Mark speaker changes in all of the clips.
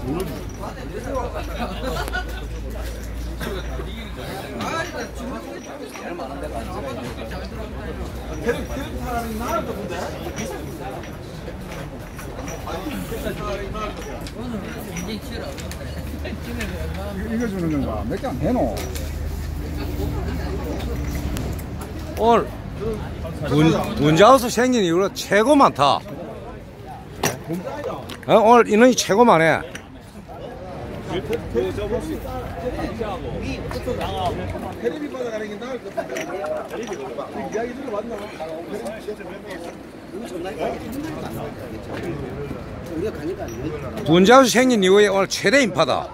Speaker 1: 이거 주는 건가? 몇 개 안 되노?
Speaker 2: 오늘 분자우스 생긴 이후로 최고 많다. 오늘 인원이 최고 많네.
Speaker 1: 테레비 받아가는 게 나을 것 같은데. 이야기 들어봤나?
Speaker 2: 분자우스 생긴 이후에 오늘 최대 인파다.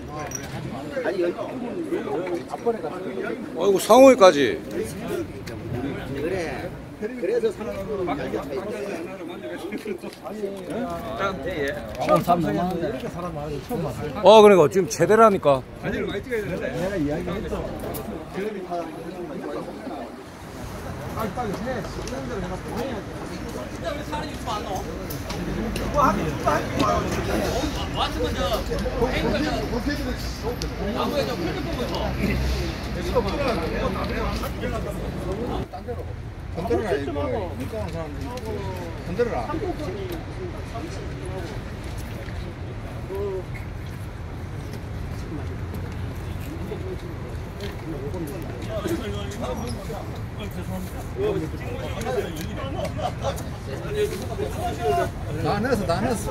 Speaker 2: 어이구 상호이까지.
Speaker 1: 그래서 사람은
Speaker 2: 그러니까 지금 최대라니까.
Speaker 1: 사진을 많이 찍어야 되는데. 내가 이야기했죠. 테레비 파. 빨리 해. 시간 대로 내가 보내야지. 왜 사람이 좀 안 와? 왔으면 저 앵글 나무에 저 풀 보면서. 건드려라 이거. 민감한 사람들 건드려라. 나 넣었어.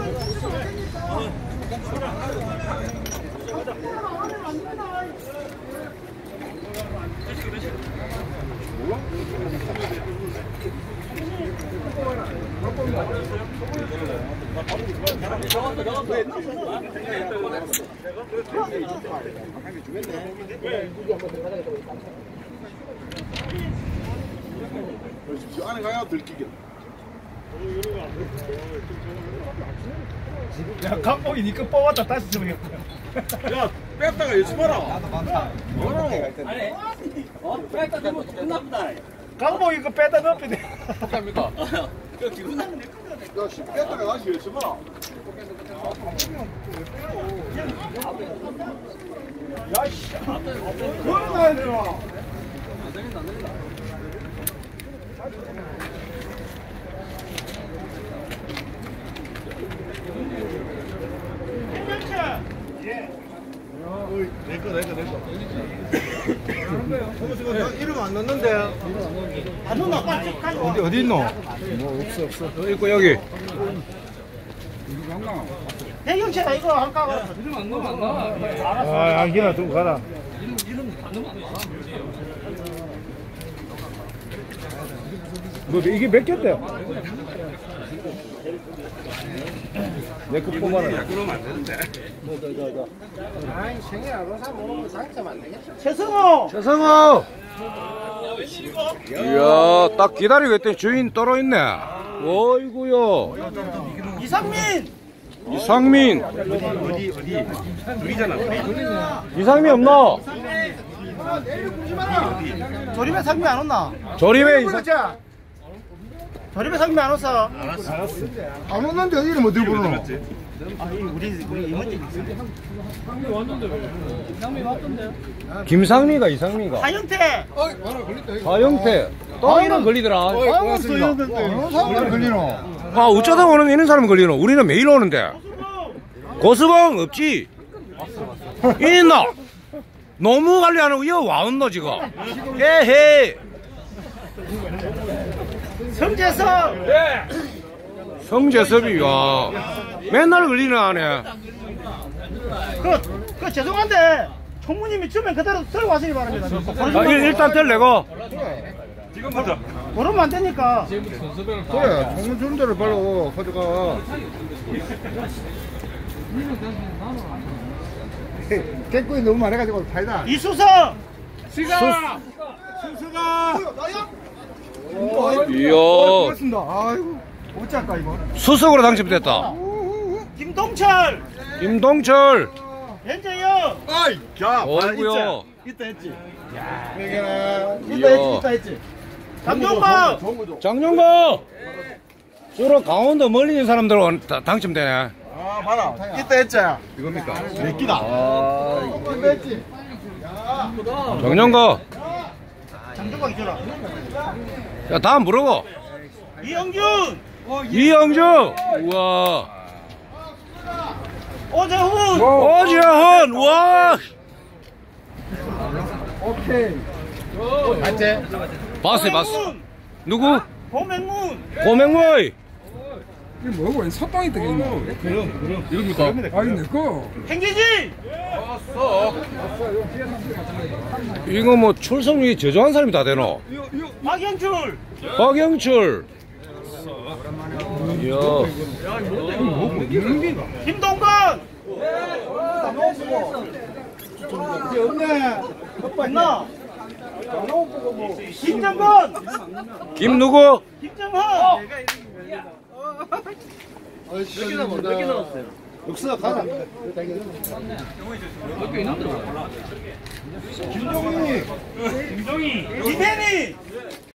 Speaker 1: 저 안에 가야 들키게.
Speaker 3: 야, 감독이 니꺼 뽑았다 다시 주겠다.
Speaker 1: 야, 뺐다가 예수 봐라. 나도 많다.
Speaker 3: 아니, 뺐다 넣으면 끝납니다. 감독이 이거 뺐다 넣으면
Speaker 1: 어떡합니까? 그 기분 나는데 야, 뺐다가 다시 예수 봐라. 야, 씨. 그걸 놔야 되나? 안 되겠다. 내거. 이름 안 넣는데.
Speaker 3: 안 넣나?
Speaker 2: 어디 있노?
Speaker 1: 뭐 없어.
Speaker 2: 있고 여기.
Speaker 3: 대경채다 이거 할까? 이름 안 넣으면 안 나. 안기나 두고 가라. 이름 안 넣으면 안 나.
Speaker 2: 뭐 이게 몇 개인데? 내 거 뽑아라.
Speaker 1: 그러면 안 되는데.
Speaker 3: 아이 생일 아로사 모르면 상처만 안 되겠어. 최성호.
Speaker 2: 이야, 딱 기다리고 있더니 주인 떨어 있네. 어이구요. 이상민.
Speaker 1: 어디? 둘이잖아.
Speaker 2: 이상민 없나?
Speaker 3: 조림에 상미 안 온나?
Speaker 2: 조림에
Speaker 3: 조림에 상미 안 왔어?
Speaker 1: 안 왔는데 이름 어디 부르노?
Speaker 3: 아니 우리 이모님
Speaker 2: 김상미가 이상미가.
Speaker 3: 하영태.
Speaker 2: 하영태. 또 이름 걸리더라.
Speaker 1: 사람들 걸리노.
Speaker 2: 아, 어쩌다 오는 이런 사람 걸리노? 우리는 매일 오는데. 고스봉 없지? 있나? 너무 관리하는 이거 와온노 지금. 헤헤.
Speaker 3: 성재석.
Speaker 2: 성재섭이 야 맨날 걸리는 아네.
Speaker 3: 그 죄송한데 총무님이 주면 그대로 들어가시기 바랍니다.
Speaker 2: 일단 뗄래고.
Speaker 1: 지금부터.
Speaker 3: 그러면 안 되니까.
Speaker 1: 그래, 총무 주는 대로 바로 가져가. 깨끗이 너무 많아가지고 파이다.
Speaker 3: 이수석.
Speaker 1: 순서가.
Speaker 2: 이야.
Speaker 1: 고맙습니다. 아이고. 어찌할까 이거?
Speaker 2: 수석으로 당첨됐다. 김동철.
Speaker 3: 현재영.
Speaker 1: 아이, 야,
Speaker 2: 어이구야.
Speaker 1: 이따 했지.
Speaker 2: 이야.
Speaker 3: 했지. 장동범.
Speaker 2: 장영거. 주로 강원도 멀리 있는 사람들 당첨되네.
Speaker 1: 아, 봐라. 이따 했지?
Speaker 2: 이겁니까?
Speaker 1: 몇 끼다. 이따 했지?
Speaker 2: 정영거.
Speaker 3: 장조각 있잖아.
Speaker 2: 야, 다음 물어보.
Speaker 3: 이영준.
Speaker 2: 이영주. 우와.
Speaker 3: 오재훈.
Speaker 2: 오재훈. 와.
Speaker 1: 오케이.
Speaker 2: 봤어. 누구?
Speaker 3: 고맹문.
Speaker 2: 고맹모이.
Speaker 4: 이게 뭐고? 웬 솥방이 뜨겠노?
Speaker 2: 이겁니까?
Speaker 4: 아니 내거
Speaker 3: 행기진.
Speaker 2: 이거 뭐 출석률이 저조한 사람이 다 되노?
Speaker 3: 박영출.
Speaker 2: 박영철. 이야.
Speaker 3: 김동건. 없나? 김정건.
Speaker 2: 김 누구?
Speaker 3: 김정헌.
Speaker 1: 육수가 가라.
Speaker 3: 김동희. 이태니.